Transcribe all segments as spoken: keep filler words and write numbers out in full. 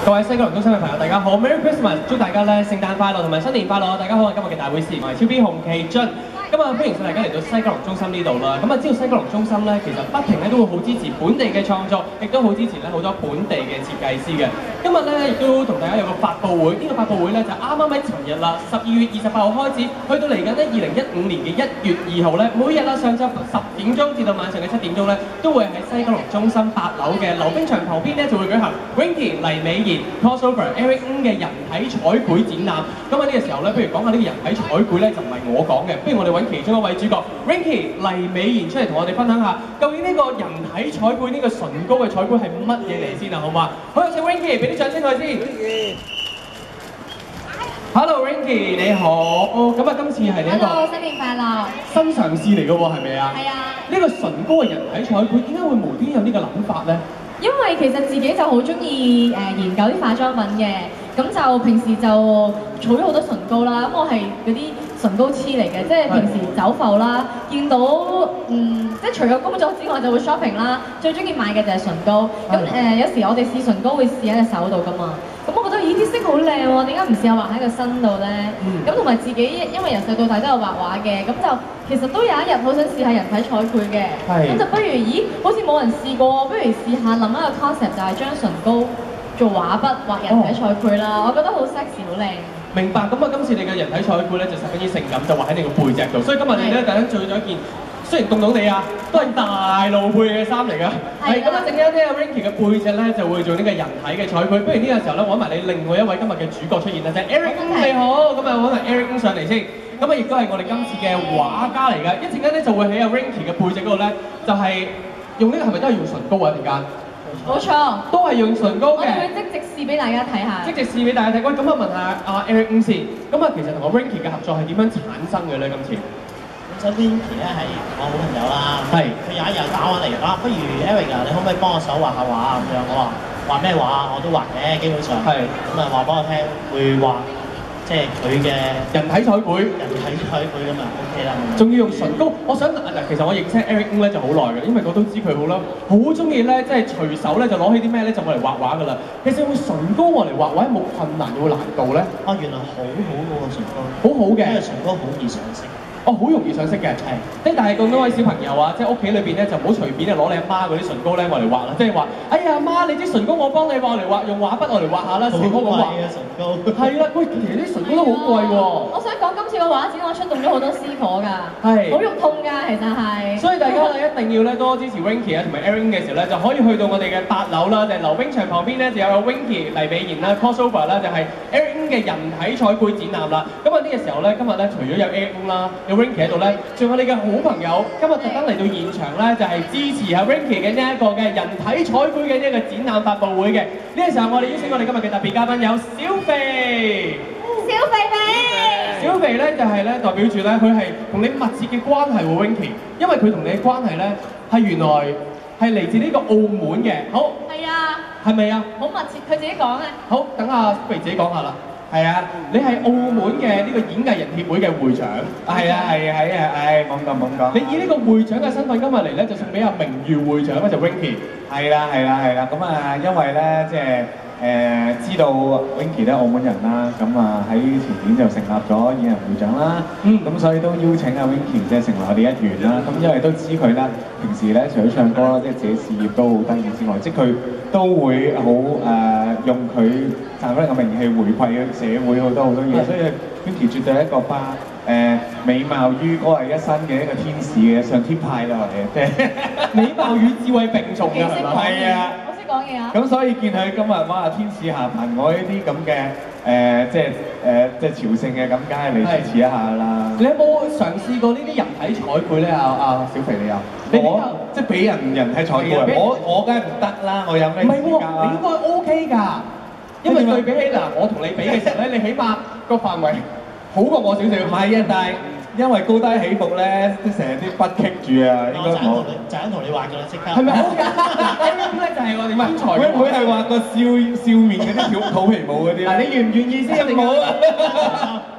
各位西九龍中心嘅朋友，大家好 ，Merry Christmas！祝大家咧聖誕快樂同埋新年快樂！大家好，我係今日嘅大會士，我係超 B 洪其俊。今日歡迎晒大家嚟到西九龍中心呢度啦。咁啊，知道西九龍中心咧，其實不停咧都會好支持本地嘅創作，亦都好支持咧好多本地嘅設計師嘅。今日咧亦都同大家有個發佈會，呢、這個發佈會咧就啱啱喺尋日啦，十二月二十八號開始，去到嚟緊咧二零一五年嘅一月二號咧，每日啦上晝十點鐘至到晚上嘅七點鐘咧，都會喺西九龍中心八樓嘅溜冰場旁邊咧就會舉行 Winky 黎美賢 Crossover Eric Ng 嘅人體彩繪展覽。咁喺呢個時候咧，不如講下呢個人體彩繪咧，就唔係我講嘅，不如我哋揾其中一位主角 Winky 黎美賢出嚟同我哋分享下，究竟呢個人體彩繪呢個唇膏嘅彩繪係乜嘢嚟先啊？好嘛？好，有請 Winky 俾啲掌聲佢先。Hello Winky 你好，咁啊今次係你一個 Hello 新年快樂新嘗試嚟嘅喎，係咪啊？ 係啊。 呢個唇膏嘅人體彩繪點解會無端有呢個諗法咧？ 因為其實自己就好中意誒研究啲化妝品嘅，咁就平時就儲咗好多唇膏啦。咁我係嗰啲唇膏黐嚟嘅，即係平時走埠啦，見到嗯，即係除咗工作之外就會 shopping 啦，最中意買嘅就係唇膏。咁誒、呃、有時我哋試唇膏會試喺隻手度噶嘛。咁我覺得咦啲色好靚喎，點解唔試下畫喺個身度咧？咁同埋自己因為由細到大都有畫畫嘅，咁就其實都有一日好想試下人體彩繪嘅。咁就不如咦，好似冇人試過，不如試下諗一個 concept，就係將唇膏做畫筆畫人體彩繪啦。哦、我覺得好 sexy， 好靚。明白。咁啊，今次你嘅人體彩繪咧就十分之性感，就畫喺你個背脊度。所以今日你咧突然間做咗一件。雖然凍到你啊，都係大露背嘅衫嚟㗎。係咁啊，陣間咧 Winky 嘅背脊咧就會做呢個人體嘅彩繪。不如呢個時候咧，揾埋你另外一位今日嘅主角出現啦，就係 Eric Ng 你好。咁啊，揾埋 Eric Ng上嚟先。咁啊，亦都係我哋今次嘅畫家嚟㗎。一陣間咧就會喺阿 Winky 嘅背脊嗰度咧，就係用呢個係咪都係用唇膏啊？陣間冇錯，都係用唇膏嘅。我哋會即直試俾大家睇下。即直試俾大家睇。喂，咁啊問下阿 Eric Ng先。咁啊，其實同阿 Winky 嘅合作係點樣產生嘅咧？今次？ 首 Winky 咧係我好朋友啦，佢有一日打我嚟，啊不如 Eric 啊，你可唔可以幫我手畫下畫啊？咁樣我話畫咩畫啊？我都畫嘅，基本上。係。咁啊話俾我聽，會畫即係佢嘅人體彩繪。 人體彩繪咁啊 OK 啦。 仲要用唇膏，我想嗱，其實我認識 Eric Ng 咧就好耐嘅，因為我都知佢好啦，好中意咧即係隨手咧就攞起啲咩咧就攞嚟畫畫㗎啦。其實用唇膏攞嚟畫畫有冇困難有冇難度咧？ 啊原來好好嘅喎唇膏。 好好嘅。因為唇膏好易上色。 哦，好容易上色嘅，係。即係但係咁多位小朋友啊，即係屋企裏邊咧就唔好隨便啊攞你阿媽嗰啲唇膏咧我嚟畫啦，即係話，哎呀阿媽你啲唇膏我幫你畫嚟畫，用畫筆我嚟畫下啦，好貴啊唇膏。係啦，喂，其實啲唇膏都好貴喎。 我想講今次個畫展我出動咗好多師婆㗎，係，好肉痛㗎其實係。所以大家咧一定要咧多支持 Winky 啊同埋 Eric 嘅時候咧，就可以去到我哋嘅八樓啦，就係溜冰場旁邊咧就有 Winky 黎美賢啦 Crossover 啦，就係 Eric 嘅人體彩繪展覽啦。咁啊呢個時候咧，今日咧除咗有 Eric 啦。有 Winky 喺度咧，仲有你嘅好朋友，今日特登嚟到現場咧，就係、是、支持下 Winky 嘅呢一個嘅人體彩繪嘅呢一個展覽發佈會嘅。呢、這個時候，我哋邀請我哋今日嘅特別嘉賓有小肥， 小肥肥， 小肥咧就係、是、咧代表住咧，佢係同你密切嘅關係喎 Winky，因為佢同你嘅關係咧係原來係嚟自呢個澳門嘅。好，係啊，係咪啊？好密切，佢自己講啊。好，等阿小肥自己講下啦。係啊，你係澳門嘅呢個演藝人協會嘅會長。係啊，係啊，係啊，唉，冇咁冇咁。你以呢個會長嘅身份今日嚟咧，就送俾阿名譽會長咧，就 Winky。 係啦，係啦，係啦。咁啊，因為咧，即係誒知道 Winky 咧澳門人啦，咁啊喺前年就成立咗演藝會長啦。嗯。咁所以都邀請阿 Winky 即係成為我哋一員啦。咁因為都知佢咧，平時咧除咗唱歌啦，即係自己事業都好得意之外，即係佢都會好誒用佢賺翻個名氣回饋嘅社會好多好多嘢，所以 Winky 絕對係一個巴誒美貌於歌藝一身嘅一個天使嘅上天派啦，我哋即係美貌與智慧並重嘅係咪？ 係啊， 我識講嘢啊！ 咁所以見佢今日哇天使下凡我呢啲咁嘅誒即係誒即係朝聖嘅咁，梗係嚟支持一下啦。 你有冇嘗試過呢啲人體彩繪咧？啊啊小肥你有？ 我即係俾人人體彩繪，我我梗係唔得啦！我有咩資格啊？ 你應該 OK 㗎。因為對比起嗱，我同你比嘅時候咧，你起碼個範圍好過我少少。唔係啊，但係因為高低起伏咧，都成日啲筆棘住啊，應該我就咁同你畫㗎啦，即刻。 係咪好㗎？咁咧就係我哋天才。 會唔會係畫個笑笑面嗰啲小肚皮舞嗰啲？ 嗱，你願唔願意先？ 一定冇啊！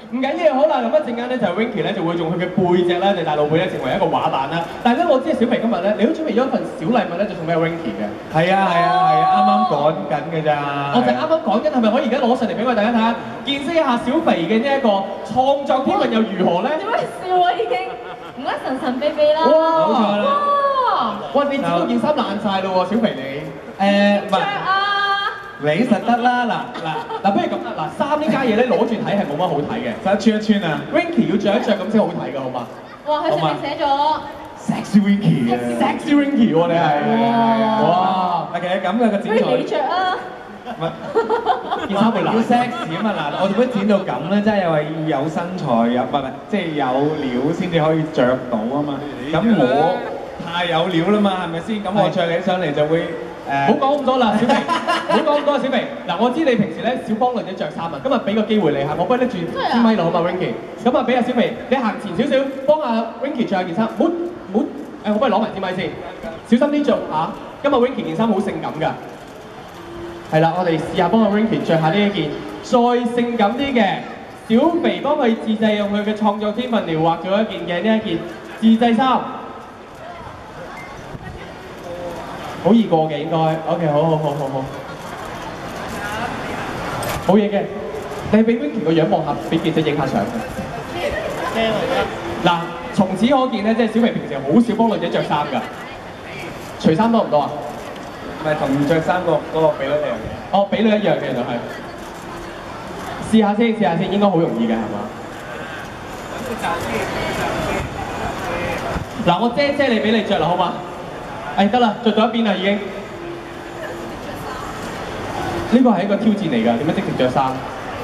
唔緊要，好啦，咁一陣間咧就 Winky 咧就會用佢嘅背脊咧，就大露背咧成為一個畫板啦。但係咧，我知小肥今日咧，你都準備咗一份小禮物咧，就送俾阿 Winky 嘅。 係啊係啊係啊，啱啱講緊嘅咋。 我就啱啱講緊，係咪可以而家攞上嚟俾我哋大家睇下，見識一下小肥嘅呢一個創作天分又如何咧？ 點解笑啊已經？唔該神神秘秘啦。 哇！ 冇錯啦。 哇！你剪到件衫爛晒咯喎，小肥你。 誒唔係。 啊！ 你實得啦，嗱嗱嗱，不如咁啦，嗱衫呢家嘢咧攞住睇係冇乜好睇嘅， 就一穿一穿啊 Winky 要着一着咁先好睇㗎，好嘛？ 哇！佢上面寫咗 Sexy Winky 啊 Sexy Winky 喎，你係。哇！ 嗱，其實咁嘅個不剪裁。 如你着啊！ 唔係，件衫係要 sexy 啊嘛！嗱，我做乜剪到咁咧？即係話要有身材，有唔係唔係，即係有料先至可以着到啊嘛！咁我太有料啦嘛，係咪先？咁我着起上嚟就會。誒， 唔好講咁多啦，小肥，唔好講咁多啦，小肥。嗱，我知你平時咧少幫女仔着衫啊，今日俾個機會你嚇，我幫你拎住支咪落好嘛 ，Winky。咁啊，俾阿小肥，你行前少少，幫阿 Winky 着下件衫。唔好唔好，誒，我幫你攞埋支咪先，小心啲着嚇。今日 Winky 件衫好性感㗎。係啦，我哋試下幫阿 Winky 着下呢一件再性感啲嘅。小肥幫佢自製用佢嘅創作天分嚟畫咗一件嘅呢一件自製衫。好易過嘅應該 ，OK， 好好好好好，冇嘢嘅。你俾 Winky 個樣望下，俾記者影下相。嗱，從此可見咧，即係小肥平時好少幫女仔着衫㗎。除衫多唔多啊？ 唔係同着衫個嗰個比率一樣嘅。 哦，比率一樣嘅原來係。試下先，試下先，應該好容易嘅係嘛？嗱，我遮遮你俾你着啦，好嘛？誒得啦，着到一邊啦已經。呢個係一個挑戰嚟㗎，點樣即時着衫？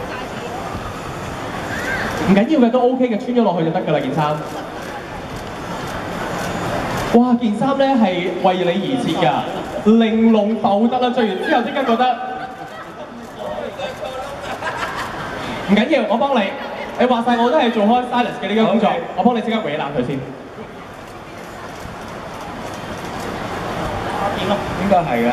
唔緊要嘅，都 OK 嘅，穿咗落去就得㗎啦件衫。哇！件衫咧係為你而設㗎，玲瓏浮凸啦，着完之後即刻覺得唔緊要，我幫你。你話晒我都係做開 stylist 嘅呢個工作，我幫你即刻搲爛佢先。 應該係㗎。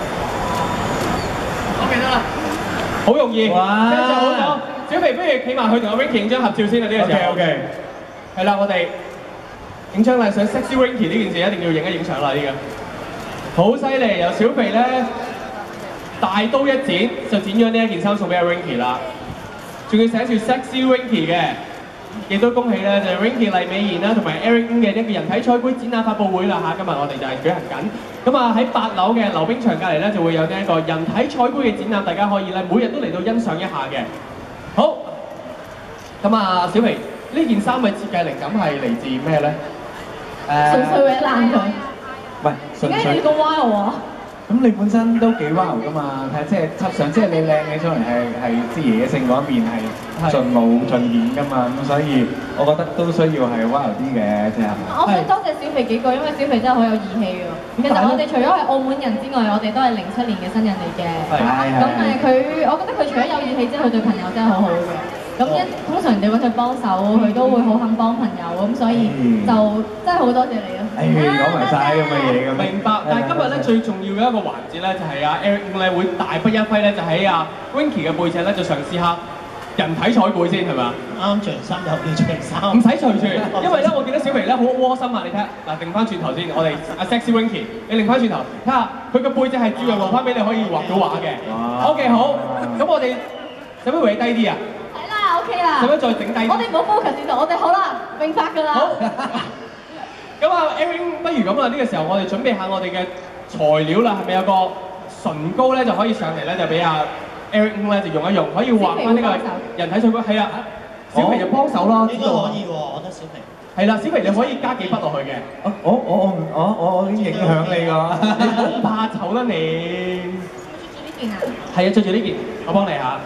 我記得啦，好容易， 哇！ 聽就好咗。小肥不如企埋去同阿 Winky 影張合照先啊！呢個時候 OK OK。 係啦，我哋影張靚相 ，sexy Winky 呢件事一定要影一影相啦！呢個好犀利，由小肥咧大刀一剪就剪咗呢一件衫送俾阿 Winky 啦，仲要寫住 sexy Winky 嘅。亦都恭喜咧，就係 Winky 黎美賢啦，同埋 Eric 嘅一個人體彩繪展覽發佈會啦嚇！今日我哋就係舉行緊。咁啊喺八樓嘅溜冰場隔離咧，就會有呢一個人體彩繪嘅展覽，大家可以咧每日都嚟到欣賞一下嘅。好，咁啊小肥，呢件衫嘅設計靈感係嚟自咩咧？ 誒，純粹搲爛佢。 喂，純粹。 點解你咁 wild 喎？ 咁你本身都幾 wow 㗎嘛？係即係輯相，即係你靚起上嚟係係啲野性嗰一面係盡露盡顯㗎嘛，咁所以我覺得都需要係 wow 啲嘅，即係係咪？ 我想多謝小肥幾句，因為小肥真係好有義氣喎。其實我哋除咗係澳門人之外，我哋都係零七年嘅新人嚟嘅。 係係。 咁誒佢，我覺得佢除咗有義氣之外，佢對朋友真係好好嘅。咁一通常人哋揾佢幫手，佢都會好肯幫朋友，咁所以就真係好多謝你咯。 誒，講埋晒咁嘅嘢咁。 明白，但係今日咧最重要嘅一個環節咧，就係阿 Eric 咧會大筆一揮咧，就喺阿 Winky 嘅背脊咧，就嘗試下人體彩繪先係咪啊？ 啱着完衫又要着衫。 唔使除住，因為咧我見到小肥咧好窩心啊！你睇下，嗱，擰翻轉頭先，我哋阿 Sexy Winky，你擰翻轉頭，睇下佢個背脊係照樣露翻俾你可以畫到畫嘅。OK 好，咁我哋使唔使搲低啲啊？ 係啦，OK 啦。 使唔使再整低啲？ 我哋唔好 focus 呢度，我哋好啦，明白㗎啦。 好。咁啊 ，Eric 不如咁啦，呢個時候我哋準備下我哋嘅材料啦，係咪有個唇膏咧就可以上嚟咧，就俾阿 Eric 咧就用一用，可以畫翻呢個人體彩繪。係啊，小肥就幫手啦， 應該可以喎，我覺得小肥。 係啦，小肥你可以加幾筆落去嘅。 我我我我我我已經影響你㗎。 你唔好怕醜啦你。 着住呢件啊？ 係啊，着住呢件，我幫你嚇。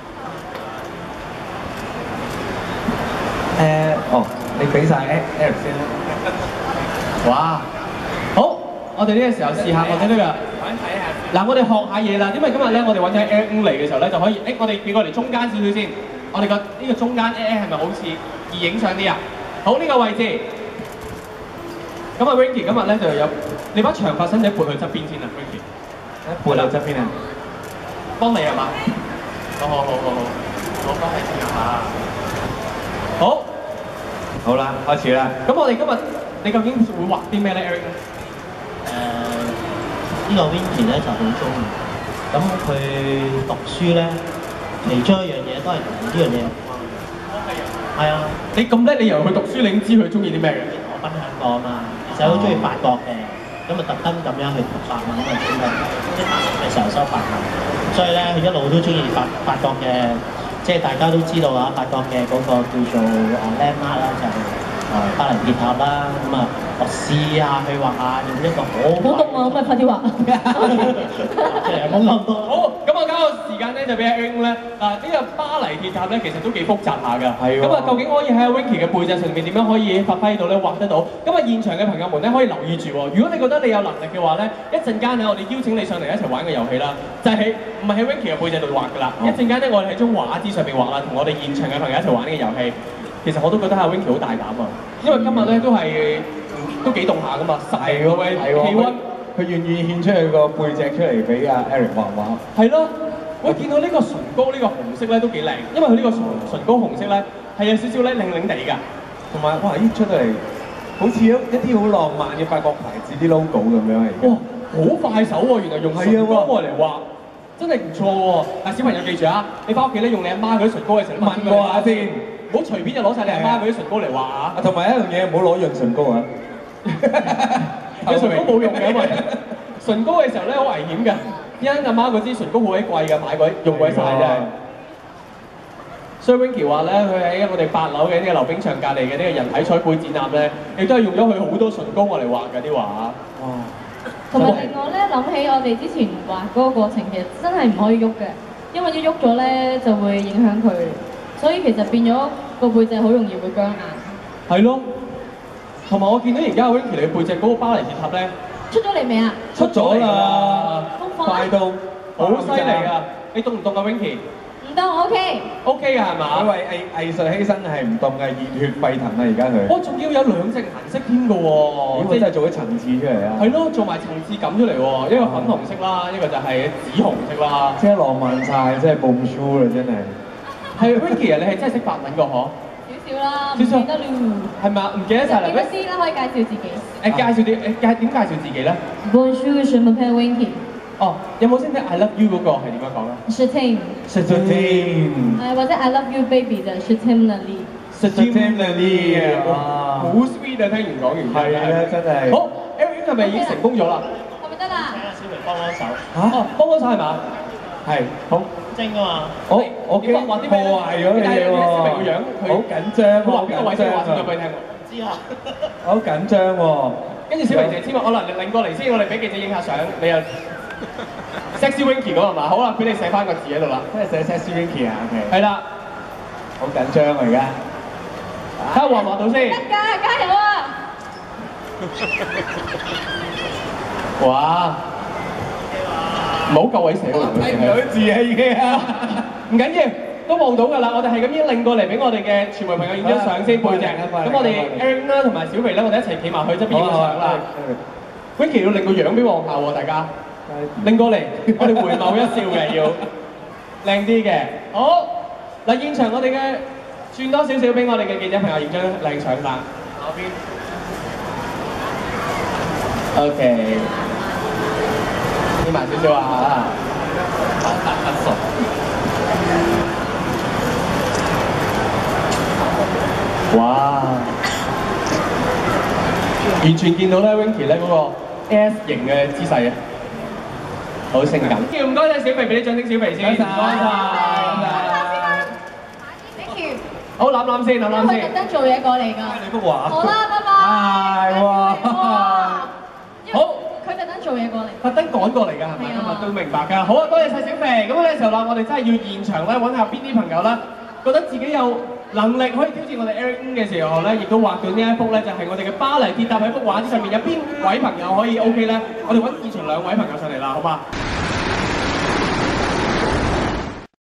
誒，哦，你俾晒 Eric 先啦。 哇！好，我哋呢個時候試下我哋呢個。嗱，我哋學下嘢啦，因為今日咧，我哋揾咗 Eric 嚟嘅時候咧，就可以，誒，我哋叫過嚟中間少少先。我哋個呢個中間 Eric 係咪好似易影相啲啊？好，呢個位置。咁啊 ，Winky 今日咧就有，你把長髮身仔撥去側邊先啊 ，Winky。 撥到側邊啊？ 幫你係嘛？好好好好好，我幫你試下。 好， 好啦，開始啦。 咁我哋今日你究竟會畫啲咩咧 ，Eric？ 誒，呢個 Winky 咧就好中意，咁佢讀書咧，其中一樣嘢都係同呢樣嘢有關嘅。係啊， 你咁叻，你由佢讀書，你已經知佢中意啲咩嘅？ 我分享過啊嘛，其實好中意法國嘅，咁啊特登咁樣去讀法文啊，專登即係大學嘅時候修法文，所以咧佢一路都中意法法國嘅。即係大家都知道啊，法國嘅嗰個叫做誒 landmark 啦，就係誒巴黎鐵塔啦。咁啊，我試下去畫下，用一個好好凍啊，咁咪快啲畫。 即係冇咁多。 好，咁我交個時間咧就俾阿 Wing 咧。嗱，呢個巴黎鐵塔咧其實都幾複雜下㗎。係喎。咁啊，究竟可以喺阿 Winky 嘅背脊上面點樣可以發揮到咧畫得到？咁啊，現場嘅朋友們咧可以留意住喎。如果你覺得你有能力嘅話咧，一陣間咧我哋邀請你上嚟一齊玩個遊戲啦，就係唔係喺 Winky 嘅背脊度畫㗎啦。一陣間咧我哋喺張畫紙上面畫啦，同我哋現場嘅朋友一齊玩呢個遊戲。其實我都覺得阿 Winky 好大膽啊，因為今日咧都係都幾凍下㗎嘛，十零度嘅氣温。 佢願意獻出佢個背脊出嚟俾阿 Eric 畫畫。 係咯，我見到呢個唇膏呢個紅色咧都幾靚，因為佢呢個唇唇膏紅色咧係有少少咧靚靚地㗎， 同埋哇咦出到嚟好似一一啲好浪漫嘅法國牌子啲 logo 咁樣嚟嘅。 哇，好快手喎！原來用唇膏嚟畫，真係唔錯喎。但小朋友記住啊，你翻屋企咧用你阿媽嗰啲唇膏嘅時候， 問過下先， 唔好隨便就攞晒你阿媽嗰啲唇膏嚟畫啊！ 同埋一樣嘢唔好攞潤唇膏啊！ 你唇膏冇用嘅，因為唇膏嘅時候咧好危險㗎，因為阿媽嗰支唇膏好鬼貴㗎，買鬼用鬼晒真係。所以 Winky 話咧，佢喺我哋八樓嘅呢個溜冰場隔離嘅呢個人體彩繪展覽咧，亦都係用咗佢好多唇膏我嚟畫㗎啲畫。哇！ 同埋另外咧，諗起我哋之前畫嗰個過程，其實真係唔可以喐嘅，因為一喐咗咧就會影響佢，所以其實變咗個背脊好容易會僵硬。 係咯，同埋我見到而家 Winky 你背脊嗰個巴黎鐵塔咧， 出咗嚟未啊？ 出咗啦， 快到好犀利㗎！你凍唔凍啊 Winky？ 唔凍 ，OK。 OK 㗎係嘛？ 因為藝藝術犧牲係唔凍嘅，熱血沸騰啊！而家佢。 我仲要有兩隻顏色添㗎喎， 即係真係做咗層次出嚟啊！ 係咯，做埋層次感出嚟喎，一個粉紅色啦，一個就係紫紅色啦。 即係浪漫晒，真係夢 show 啦，真係。 係 Winky 啊，你係真係識法文㗎嗬？ 少少啦，唔少少記得了。 係咪啊？唔記得晒啦。 記得先啦，可以介紹自己。 誒介紹啲誒介點介紹自己咧 Bonjour, je m'appelle Winky。 哦，有冇先聽 I love you 嗰個係點樣講咧 Je t'aime。 Je t'aime。 誒或者 I love you baby 就 Je t'aime la vie。 Je t'aime la vie 啊！好 sweet 啊！聽完講完。 係啊，真係。 好 ，Eric 係咪已經成功咗啦？ 係咪得啦？ 請阿小明幫幫手。 嚇！哦，幫幫手係嘛？係。好。 精啊嘛！ 我我驚破壞咗你嘢喎。小明個樣，好緊張，好緊張啊！ 話俾你聽喎。 知啊。 好緊張喎。跟住小明就知我嗱，你擰過嚟先，我哋俾記者影下相，你又 sexy Winky 嗰個係嘛？好啦，俾你寫翻個字喺度啦。 即係寫 sexy Winky 啊 ，OK。 係啦。 好緊張啊而家。 睇下畫唔畫到先。 得㗎，加油啊！ 哇！唔好夠位寫喎， 睇唔到字啊已經啊！ 唔緊要，都望到㗎啦。我哋係咁樣擰過嚟俾我哋嘅傳媒朋友影張相先背脊。咁我哋 Aaron 啦同埋小肥咧，我哋一齊企埋去側邊影個相啦。Winky 要擰個樣俾望下喎，大家。擰過嚟，我哋回眸一笑嘅要靚啲嘅。好，嗱現場我哋嘅轉多少少俾我哋嘅記者朋友影張靚相啦。嗰邊。OK。黐埋少少啊！百搭不熟。哇！完全見到咧 Winky 咧嗰個 S 型嘅姿勢啊，好性感。要唔該曬小肥，俾啲掌聲小肥先。唔該曬。 Thank you。 好攬攬先，攬攬先。 佢特登做嘢過嚟㗎。 你幅畫。 好啦，拜拜。 係喎。 好。 佢特登做嘢過嚟， 特登趕過嚟㗎，係咪？今日都明白㗎。好啊，多謝晒小肥。咁呢個時候啦，我哋真係要現場咧揾下邊啲朋友啦，覺得自己有能力可以挑戰我哋 Eric 嘅時候咧，亦都畫到呢一幅咧，就係我哋嘅巴黎鐵塔喺幅畫紙上面。有邊位朋友可以 OK 咧？我哋揾現場兩位朋友上嚟啦，好嘛？